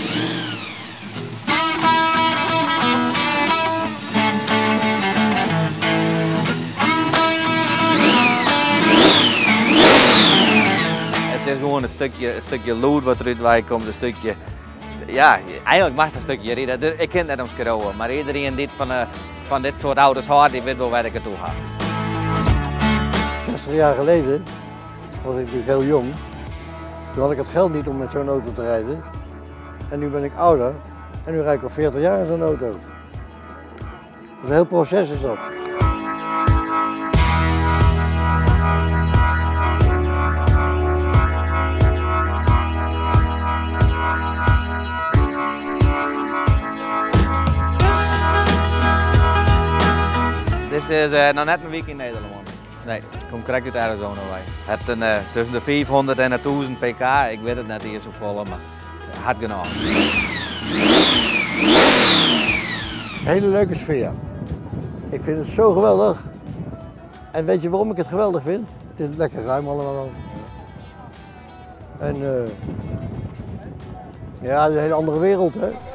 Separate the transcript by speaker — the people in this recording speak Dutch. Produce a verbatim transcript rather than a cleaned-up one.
Speaker 1: Het is gewoon een stukje, een stukje lood wat eruit wij komt, een stukje. Ja, eigenlijk mag het een stukje rijden. Ik ken het net omschrijven, maar iedereen die van, uh, van dit soort auto's houdt, die weet wel waar ik het toe ga.
Speaker 2: zestig jaar geleden was ik natuurlijk heel jong. Toen had ik het geld niet om met zo'n auto te rijden. En nu ben ik ouder en nu rijd ik al veertig jaar in zo'n auto. Dat is een heel proces is dat.
Speaker 1: Dit is uh, nog net een week in Nederland. Nee, ik kom correct uit Arizona bij. Het een, uh, tussen de vijfhonderd en de duizend pk, ik weet het net hier zo vol, maar hard genoeg.
Speaker 2: Hele leuke sfeer. Ik vind het zo geweldig. En weet je waarom ik het geweldig vind? Het is lekker ruim allemaal. En uh, ja, het is een hele andere wereld, hè.